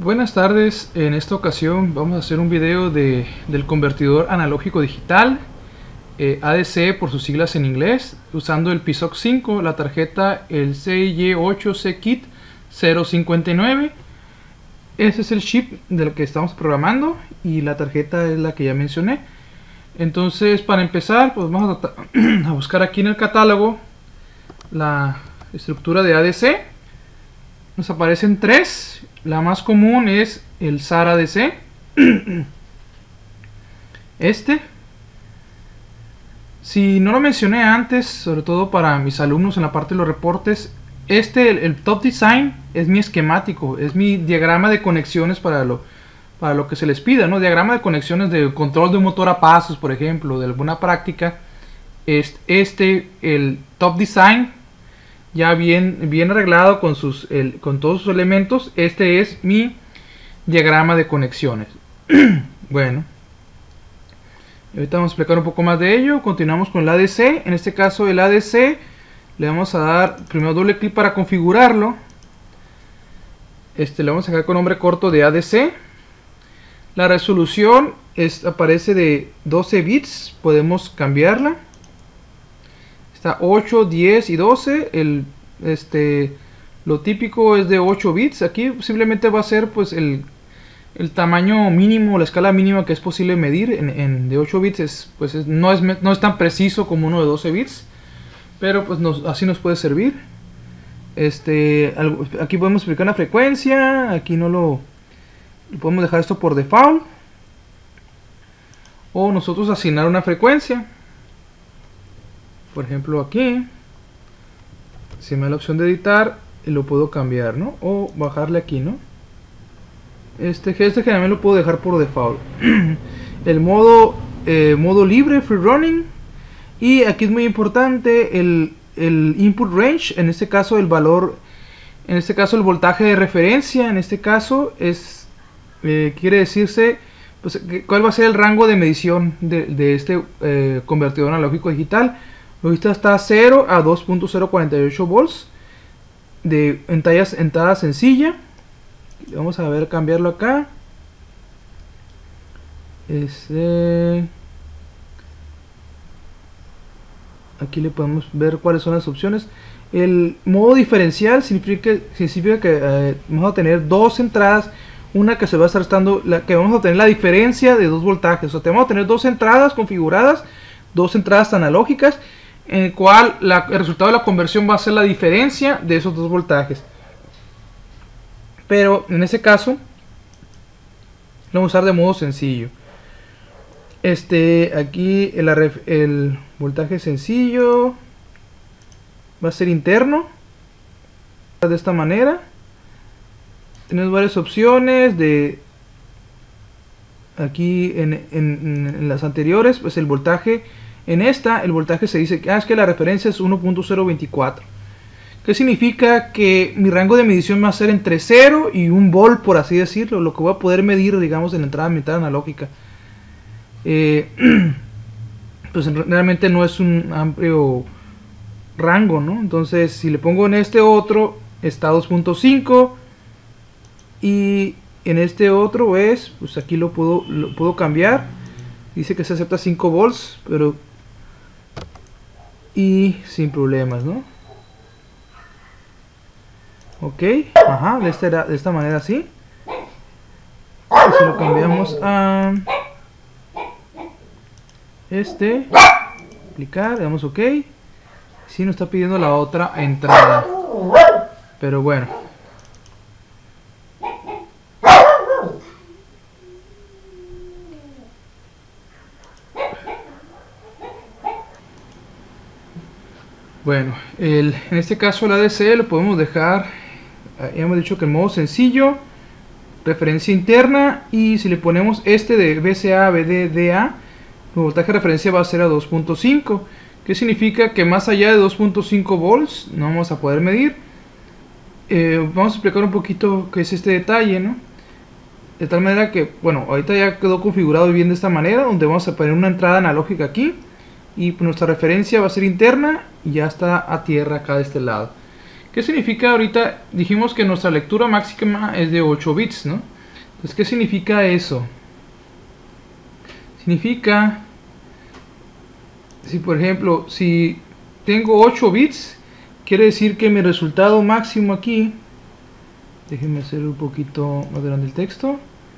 Buenas tardes, en esta ocasión vamos a hacer un video del convertidor analógico digital ADC por sus siglas en inglés, usando el PISOC 5, la tarjeta el CY8C-KIT 059. Ese es el chip del que estamos programando y la tarjeta es la que ya mencioné. Entonces, para empezar, pues vamos a buscar aquí en el catálogo la estructura de ADC. Nos aparecen tres. La más común es el SAR ADC. Si no lo mencioné antes, sobre todo para mis alumnos en la parte de los reportes, el top design es mi esquemático, es mi diagrama de conexiones para lo que se les pida, ¿no? Diagrama de conexiones de control de un motor a pasos, por ejemplo, de alguna práctica. El top design ya bien arreglado con todos sus elementos. Este es mi diagrama de conexiones. Bueno, ahorita vamos a explicar un poco más de ello. Continuamos con el ADC. En este caso el ADC le vamos a dar primero doble clic para configurarlo. Le vamos a dejar con nombre corto de ADC. La resolución aparece de 12 bits. Podemos cambiarla. Está 8, 10 y 12. Lo típico es de 8 bits. Aquí simplemente va a ser pues el tamaño mínimo, la escala mínima que es posible medir de 8 bits. No es tan preciso como uno de 12 bits, pero pues así nos puede servir. Aquí podemos explicar una frecuencia. Aquí no lo podemos dejar esto por default, o nosotros asignar una frecuencia. Por ejemplo, aquí si me da la opción de editar, lo puedo cambiar, ¿no? O bajarle aquí, ¿no? Generalmente lo puedo dejar por default. El modo libre, free running. Y aquí es muy importante el input range. En este caso el valor, en este caso el voltaje de referencia. En este caso quiere decirse pues, cuál va a ser el rango de medición de este convertidor analógico digital. Ahorita está 0 a 2.048 volts de entrada sencilla. Vamos a ver, cambiarlo acá. Aquí le podemos ver cuáles son las opciones. El modo diferencial significa que vamos a tener dos entradas. Una que se va a estar restando, que vamos a tener la diferencia de dos voltajes. O sea, vamos a tener dos entradas configuradas, dos entradas analógicas, en el cual el resultado de la conversión va a ser la diferencia de esos dos voltajes. Pero en ese caso lo vamos a usar de modo sencillo. Aquí el voltaje sencillo va a ser interno, de esta manera. Tenemos varias opciones aquí en las anteriores, pues el voltaje. El voltaje se dice que es que la referencia es 1.024. ¿Qué significa? Que mi rango de medición va a ser entre 0 y 1 volt, por así decirlo. Lo que voy a poder medir, digamos, en la entrada mitad analógica. Pues realmente no es un amplio rango, ¿no? Entonces, si le pongo en este otro, está 2.5. Y en este otro pues aquí lo puedo cambiar. Dice que se acepta 5 volts, pero y sin problemas, ¿no? Ok, ajá, de esta manera así. Y si lo cambiamos a aplicar, le damos ok. Si nos está pidiendo la otra entrada, pero bueno. Bueno, en este caso el ADC lo podemos dejar, ya hemos dicho que en modo sencillo, referencia interna, y si le ponemos de VCA, VDDA, el voltaje de referencia va a ser a 2.5, que significa que más allá de 2.5 volts no vamos a poder medir. Vamos a explicar un poquito qué es este detalle, ¿no? De tal manera que, bueno, ahorita ya quedó configurado bien de esta manera, donde vamos a poner una entrada analógica aquí. Y nuestra referencia va a ser interna y ya está a tierra acá de este lado. ¿Qué significa ahorita? Dijimos que nuestra lectura máxima es de 8 bits, ¿no? Entonces, ¿qué significa eso? Significa, si por ejemplo, si tengo 8 bits, quiere decir que mi resultado máximo aquí, déjenme hacer un poquito más grande el texto,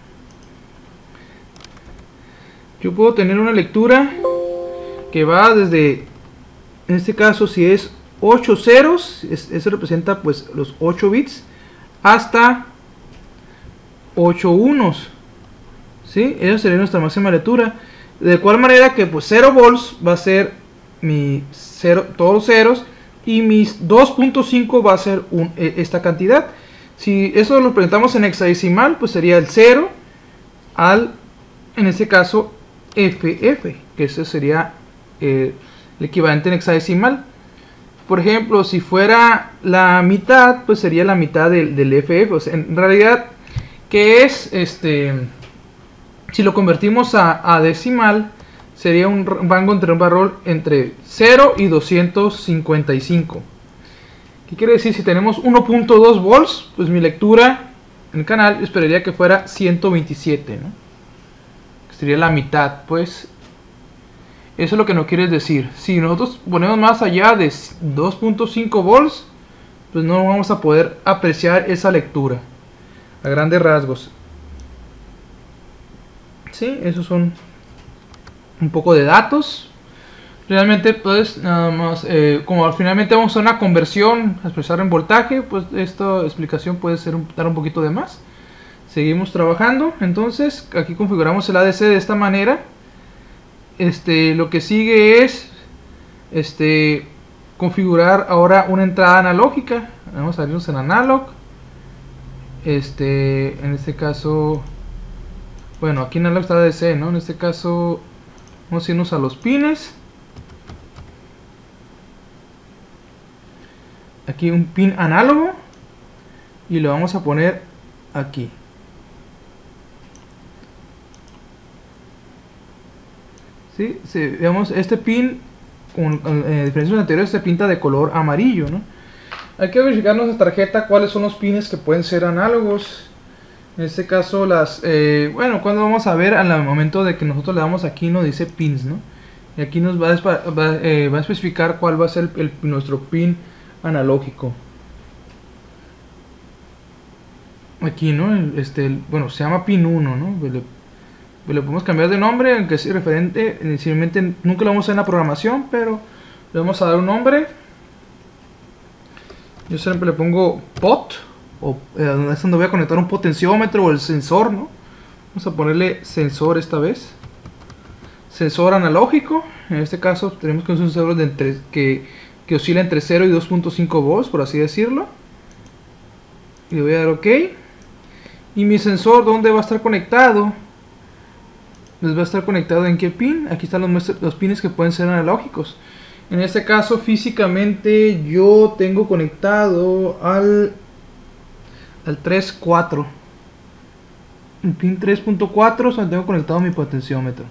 yo puedo tener una lectura que va desde, en este caso si es 8 ceros, eso representa pues los 8 bits, hasta 8 unos, ¿sí? Esa sería nuestra máxima lectura, de cual manera que pues 0 volts va a ser mi 0, todos ceros, y mis 2.5 va a ser esta cantidad. Si eso lo presentamos en hexadecimal, pues sería el 0 al, en este caso, FF, que ese sería el equivalente en hexadecimal. Por ejemplo, si fuera la mitad, pues sería la mitad del FF. O sea, en realidad, ¿qué es si lo convertimos a decimal? Sería un rango entre un valor entre 0 y 255. ¿Qué quiere decir? Si tenemos 1.2 volts, pues mi lectura en el canal esperaría que fuera 127, ¿no? Que sería la mitad, pues. Eso es lo que nos quiere decir. Si nosotros ponemos más allá de 2.5 volts, pues no vamos a poder apreciar esa lectura a grandes rasgos. Sí, esos son un poco de datos. Realmente pues nada más, como finalmente vamos a hacer una conversión a expresar en voltaje, pues esta explicación puede ser dar un poquito de más. Seguimos trabajando. Entonces aquí configuramos el ADC de esta manera. Lo que sigue es configurar ahora una entrada analógica. Vamos a irnos en analog. En este caso, bueno, aquí en analog está ADC, ¿no? En este caso vamos a irnos a los pines. Aquí un pin análogo y lo vamos a poner aquí. ¿Sí? Veamos este pin con diferencias anteriores se pinta de color amarillo, ¿no? Hay que verificar en nuestra tarjeta cuáles son los pines que pueden ser análogos. En este caso bueno, cuando vamos a ver al momento de que nosotros le damos aquí nos dice pins, ¿no? Y aquí nos va a especificar cuál va a ser nuestro pin analógico. Aquí, ¿no? Bueno, se llama pin 1, ¿no? Le podemos cambiar de nombre, aunque es referente, inicialmente nunca lo vamos a hacer en la programación, pero le vamos a dar un nombre. Yo siempre le pongo pot, o es donde voy a conectar un potenciómetro o el sensor, ¿no? Vamos a ponerle sensor esta vez. Sensor analógico, en este caso tenemos que un sensor que oscila entre 0 y 2.5 volts, por así decirlo. Y le voy a dar OK. Y mi sensor, ¿dónde va a estar conectado? Les va a estar conectado en qué pin. Aquí están los pines que pueden ser analógicos. En este caso físicamente yo tengo conectado al 3.4. El pin 3.4 es donde tengo conectado mi potenciómetro.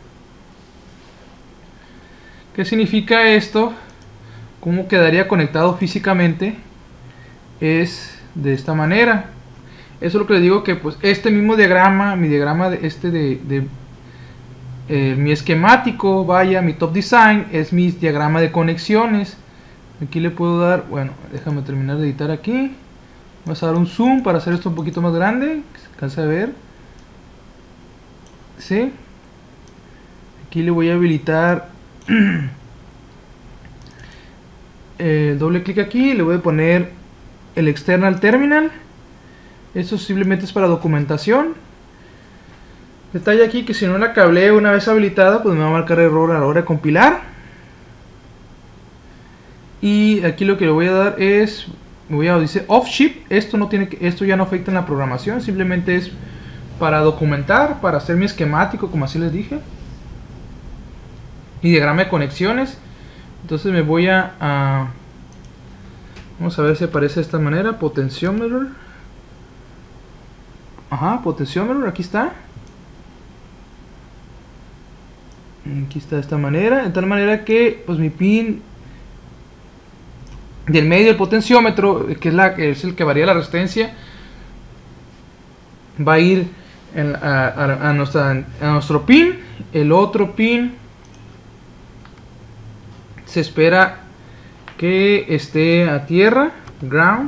¿Qué significa esto? ¿Cómo quedaría conectado físicamente? Es de esta manera. Eso es lo que les digo, que pues este mismo diagrama, mi diagrama de mi esquemático, vaya, mi top design es mi diagrama de conexiones. Aquí le puedo dar, bueno, déjame terminar de editar aquí. Vamos a dar un zoom para hacer esto un poquito más grande, que se alcance a ver. ¿Sí? Aquí le voy a habilitar doble clic aquí, le voy a poner el external terminal. Esto simplemente es para documentación. Detalle aquí que si no la cableo una vez habilitada, pues me va a marcar error a la hora de compilar. Y aquí lo que le voy a dar es, dice off chip. Esto ya no afecta en la programación, simplemente es para documentar, para hacer mi esquemático, como así les dije. Y diagrama de conexiones. Entonces me voy vamos a ver si aparece de esta manera, potenciómetro. Ajá, potenciómetro, aquí está. Aquí está de esta manera, de tal manera que pues mi pin del medio del potenciómetro, que es el que varía la resistencia, va a ir a nuestro pin. El otro pin se espera que esté a tierra, ground.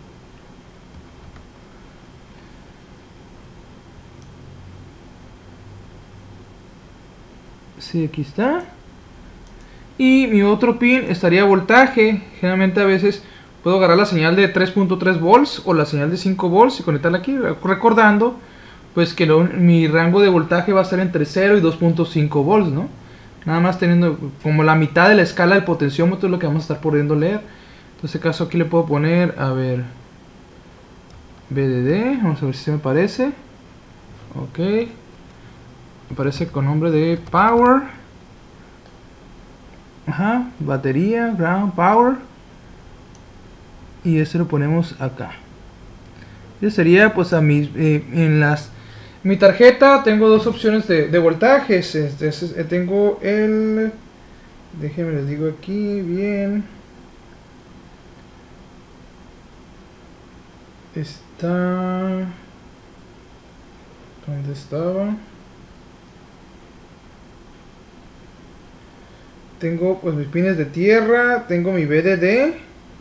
Sí, aquí está. Y mi otro pin estaría a voltaje. Generalmente a veces puedo agarrar la señal de 3.3 volts o la señal de 5 volts y conectarla aquí, recordando pues que mi rango de voltaje va a estar entre 0 y 2.5 volts, ¿no? Nada más teniendo como la mitad de la escala del potenciómetro es lo que vamos a estar pudiendo leer. En este caso aquí le puedo poner, a ver, BDD, vamos a ver si se me parece. Ok, me parece con nombre de power. Ajá, batería, ground, power. Y este lo ponemos acá. Este sería pues a mi, mi tarjeta tengo dos opciones de voltajes. Tengo el, déjenme les digo aquí bien. Está, ¿dónde estaba? Tengo pues mis pines de tierra, tengo mi BDD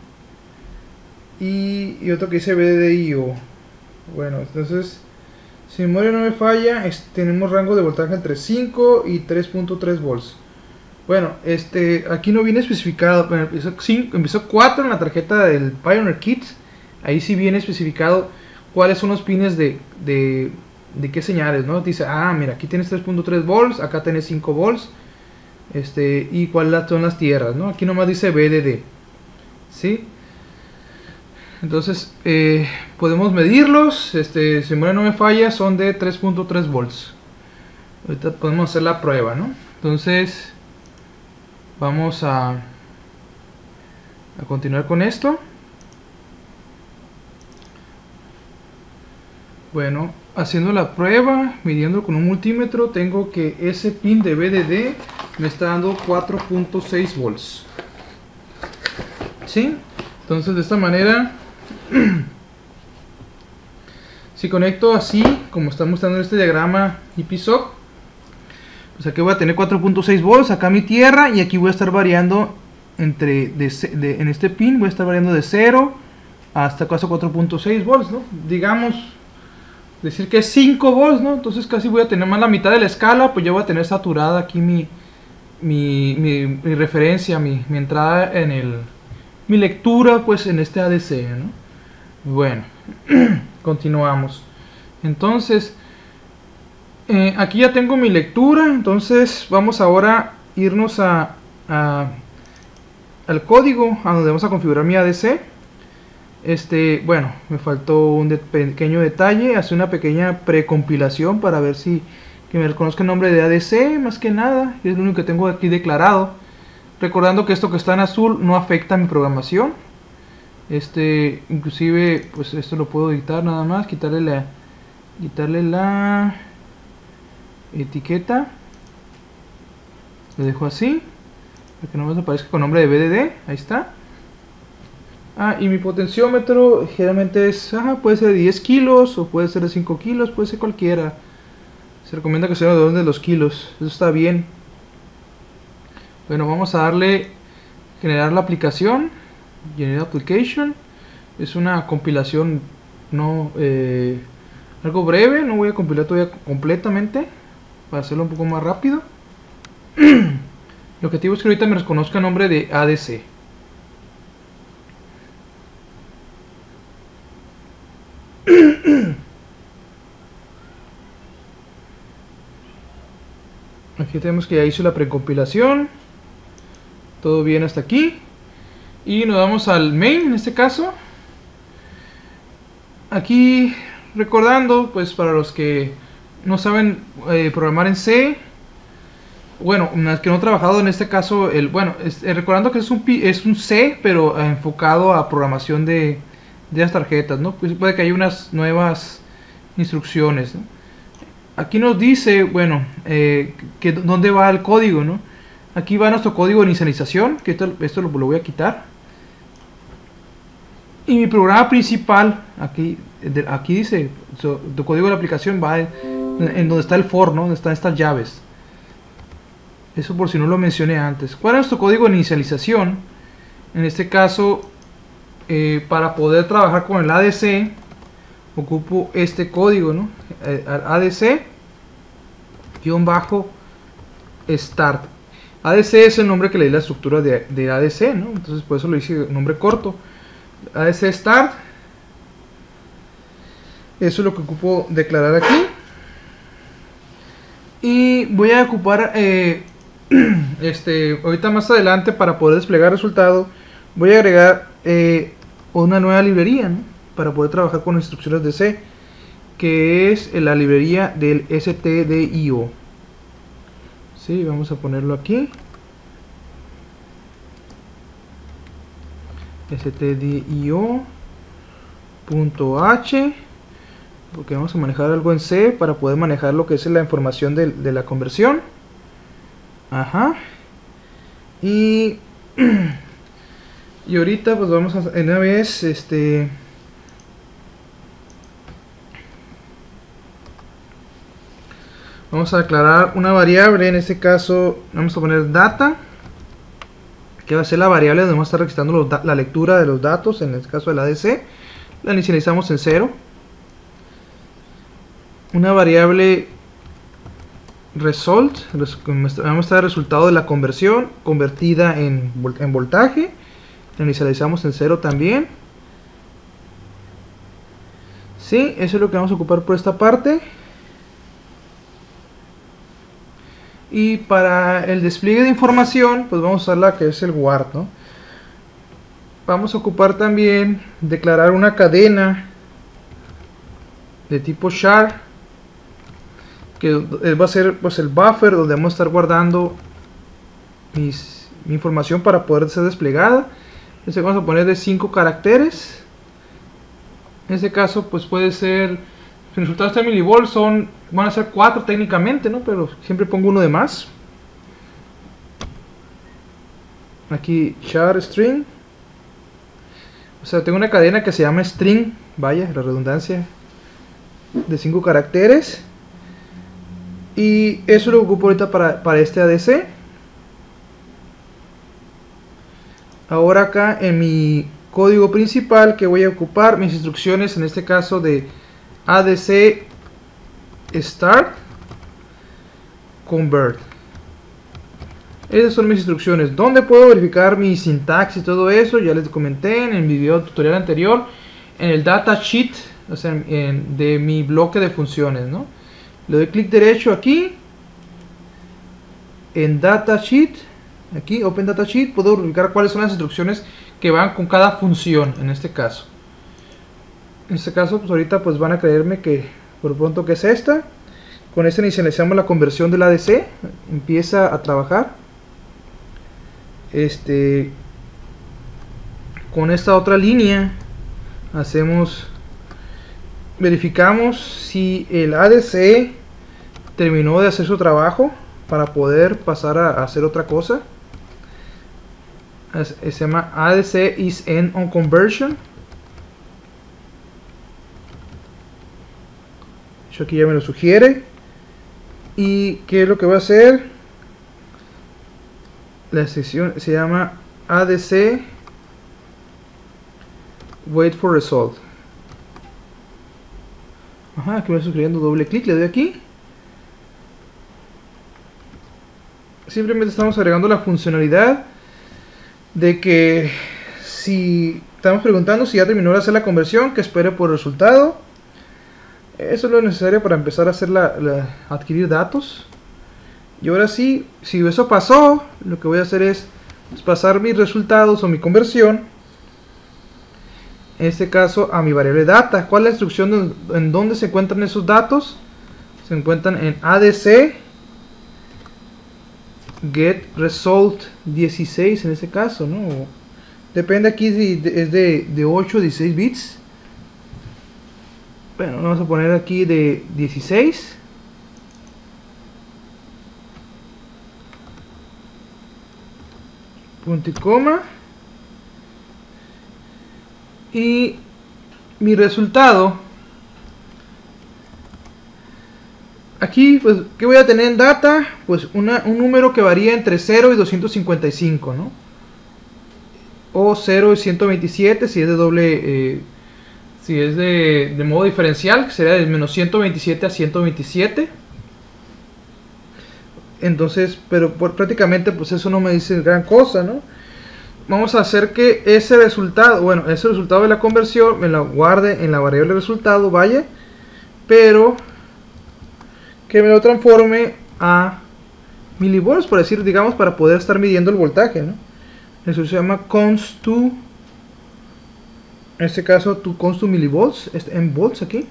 y otro que dice BDDIO. Bueno, entonces si mi memoria no me falla, tenemos rango de voltaje entre 5 y 3.3 volts. Bueno, aquí no viene especificado, bueno, empezó 4 en la tarjeta del Pioneer Kit. Ahí sí viene especificado cuáles son los pines de qué señales, ¿no? Dice, ah, mira, aquí tienes 3.3 volts, acá tienes 5 volts. Y cuáles son las tierras, ¿no? Aquí nomás dice BDD, ¿sí? Entonces podemos medirlos. Si mi memoria no me falla, son de 3.3 volts. Ahorita podemos hacer la prueba, ¿no? Entonces vamos a continuar con esto. Bueno, haciendo la prueba, midiendo con un multímetro, tengo que ese pin de BDD me está dando 4.6 volts. ¿Sí? Entonces de esta manera, si conecto así, como está mostrando en este diagrama IPSOC, pues aquí voy a tener 4.6 volts, acá mi tierra, y aquí voy a estar variando en este pin, voy a estar variando de 0 hasta casi 4.6 volts, ¿no? Digamos, decir que es 5 volts, ¿no? Entonces casi voy a tener más la mitad de la escala, pues ya voy a tener saturada aquí mi referencia, mi entrada en mi lectura, pues en este ADC, ¿no? Bueno, continuamos. Entonces, aquí ya tengo mi lectura, entonces vamos ahora a irnos al código, a donde vamos a configurar mi ADC. Bueno, me faltó un pequeño detalle, hacer una pequeña precompilación para ver si que me reconozca el nombre de ADC, más que nada, es lo único que tengo aquí declarado. Recordando que esto que está en azul no afecta a mi programación. Inclusive, pues esto lo puedo editar nada más, quitarle la etiqueta. Lo dejo así, para que no me aparezca con nombre de BDD, ahí está. Ah, y mi potenciómetro generalmente es, puede ser de 10 kilos o puede ser de 5 kilos, puede ser cualquiera. Se recomienda que sea de orden de los kilos, eso está bien. Bueno, vamos a darle generar la aplicación, generate application. Es una compilación algo breve, no voy a compilar todavía completamente para hacerlo un poco más rápido. El objetivo es que ahorita me reconozca el nombre de ADC. Aquí tenemos que ya hizo la precompilación. Todo bien hasta aquí. Y nos vamos al main en este caso. Aquí recordando, pues para los que no saben programar en C, bueno, que no he trabajado en este caso, recordando que es un C, pero enfocado a programación de las tarjetas, ¿no? Pues puede que haya unas nuevas instrucciones, ¿no? Aquí nos dice, bueno, que dónde va el código, ¿no? Aquí va nuestro código de inicialización, que esto lo voy a quitar. Y mi programa principal, aquí dice, tu código de la aplicación va en donde está el for, ¿no? Donde están estas llaves. Eso por si no lo mencioné antes. ¿Cuál es nuestro código de inicialización? En este caso, para poder trabajar con el ADC, ocupo este código, ¿no? ADC-start. ADC es el nombre que le di la estructura de ADC, ¿no? Entonces por eso lo hice nombre corto. ADC start. Eso es lo que ocupo declarar aquí. Y voy a ocupar ahorita más adelante, para poder desplegar el resultado, voy a agregar una nueva librería, ¿no? Para poder trabajar con instrucciones de C, que es la librería del stdio. Sí, vamos a ponerlo aquí. stdio.h, porque vamos a manejar algo en C para poder manejar lo que es la información de la conversión. Ajá. Y ahorita pues vamos a en una vez vamos a declarar una variable. En este caso vamos a poner data, que va a ser la variable donde vamos a estar registrando la lectura de los datos. En el caso del ADC la inicializamos en 0. Una variable result, vamos a mostrar el resultado de la conversión convertida en voltaje. La inicializamos en 0 también. Sí, eso es lo que vamos a ocupar por esta parte. Y para el despliegue de información, pues vamos a usar la que es el word, ¿no? Vamos a ocupar también declarar una cadena de tipo char, que va a ser pues el buffer donde vamos a estar guardando mi información para poder ser desplegada. Este vamos a poner de 5 caracteres. En este caso pues puede ser, los resultados de millivolt van a ser 4 técnicamente, ¿no? Pero siempre pongo uno de más. Aquí char string, o sea, tengo una cadena que se llama string, vaya la redundancia, de 5 caracteres. Y eso lo ocupo ahorita para este ADC. Ahora acá en mi código principal, que voy a ocupar mis instrucciones, en este caso de ADC start convert. Esas son mis instrucciones. ¿Dónde puedo verificar mi sintaxis y todo eso? Ya les comenté en el video tutorial anterior, en el datasheet, o sea, de mi bloque de funciones, ¿no? Le doy clic derecho aquí en datasheet, aquí open datasheet, puedo verificar cuáles son las instrucciones que van con cada función. En este caso pues ahorita pues van a creerme que por pronto que es esta. Con esta inicializamos la conversión del ADC, empieza a trabajar. Con esta otra línea verificamos si el ADC terminó de hacer su trabajo para poder pasar a hacer otra cosa. Se llama ADC is end on conversion. Eso aquí ya me lo sugiere. ¿Y qué es lo que va a hacer? La sección se llama ADC wait for result. Ajá, aquí me estoy suscribiendo, doble clic, le doy aquí. Simplemente estamos agregando la funcionalidad de que si estamos preguntando si ya terminó de hacer la conversión, que espere por el resultado. Eso es lo necesario para empezar a hacer adquirir datos. Y ahora sí, si eso pasó, lo que voy a hacer es pasar mis resultados o mi conversión, en este caso a mi variable data. ¿Cuál es la instrucción en donde se encuentran esos datos? Se encuentran en ADC get result 16 en este caso, ¿no? Depende aquí si es de 8 o 16 bits. Bueno, vamos a poner aquí de 16. Punto y coma. Y mi resultado, aquí pues, ¿qué voy a tener en data? Pues un número que varía entre 0 y 255, ¿no? O 0 y 127 si es de doble, si es de modo diferencial, que sería de menos 127 a 127. Entonces, pero prácticamente pues eso no me dice gran cosa, ¿no? Vamos a hacer que ese resultado, bueno, ese resultado de la conversión me lo guarde en la variable resultado, vaya, pero que me lo transforme a milivolts, por decir, digamos, para poder estar midiendo el voltaje, ¿no? Eso se llama const to, en este caso, to const to milivolts, en volts aquí.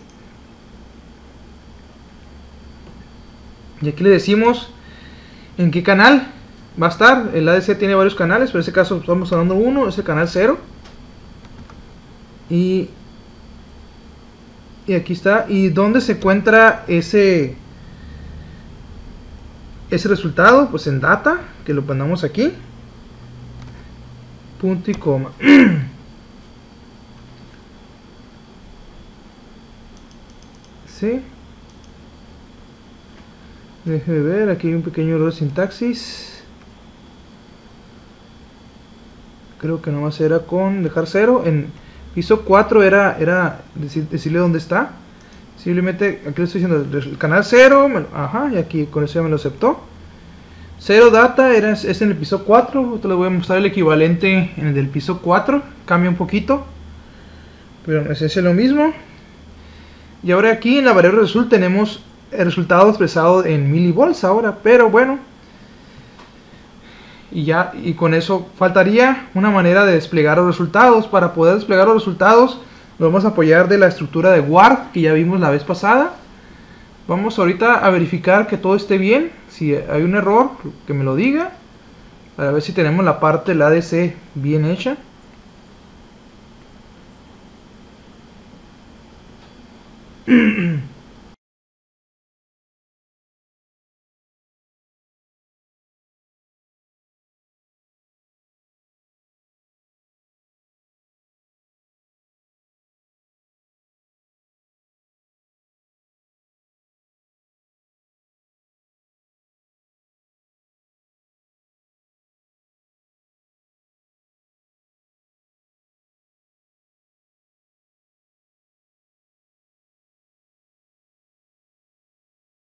Y aquí le decimos en qué canal va a estar. El ADC tiene varios canales, pero en este caso estamos hablando uno, es el canal 0. Y aquí está. ¿Y dónde se encuentra ese resultado? Pues en data, que lo ponemos aquí. Punto y coma. ¿Sí? Déjeme ver, aquí hay un pequeño error de sintaxis. Creo que nomás era con dejar 0. En piso 4 era decirle dónde está. Simplemente aquí le estoy diciendo el canal 0. Ajá, y aquí con eso ya me lo aceptó. 0 data es en el piso 4. Ahorita les voy a mostrar el equivalente en el del piso 4. Cambia un poquito, pero en esencia es lo mismo. Y ahora aquí en la variable result tenemos el resultado expresado en milivolts ahora, pero bueno, y con eso faltaría una manera de desplegar los resultados. Para poder desplegar los resultados nos vamos a apoyar de la estructura de WARD que ya vimos la vez pasada. Vamos ahorita a verificar que todo esté bien. Si hay un error, que me lo diga, para ver si tenemos la parte del ADC bien hecha.